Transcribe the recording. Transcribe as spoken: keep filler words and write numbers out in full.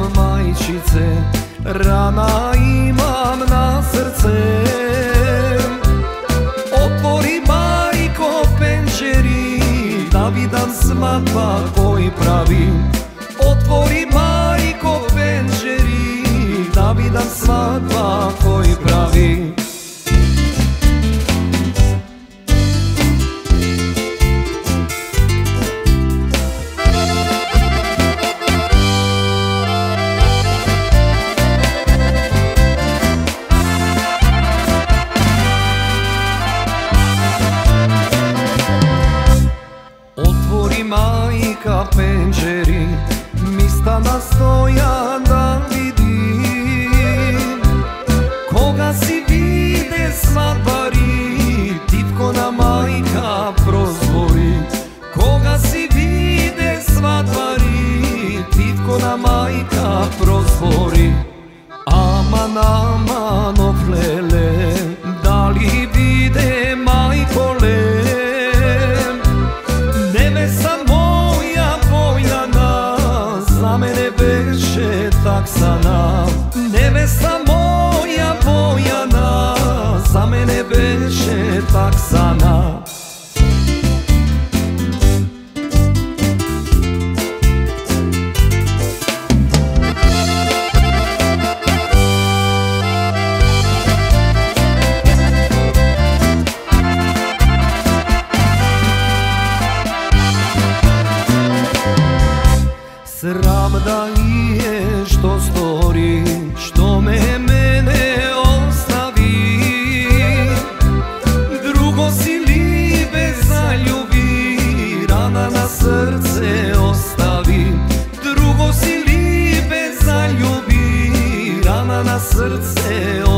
majčice, rana imam na srce. Otvori majko penđeri, da vidim svadba koji pravi. Otvori majko penđeri, da vidim svadba koji pravi. Otvori majka penđeri, mista nastojan da vidim. Koga si vide svadbari, tipkona majka prozbori. Koga si vide svadbari, tipkona majka prozbori. Aman, aman, oflele, da li vide majkole? Nevesta moja Bojana, za mene beše taksana. Nevesta moja Bojana, za mene beše taksana. Sram da je što stori, što me mene ostavi. Drugo si libe zaljubi, rana na srce ostavi. Drugo si libe zaljubi, rana na srce ostavi.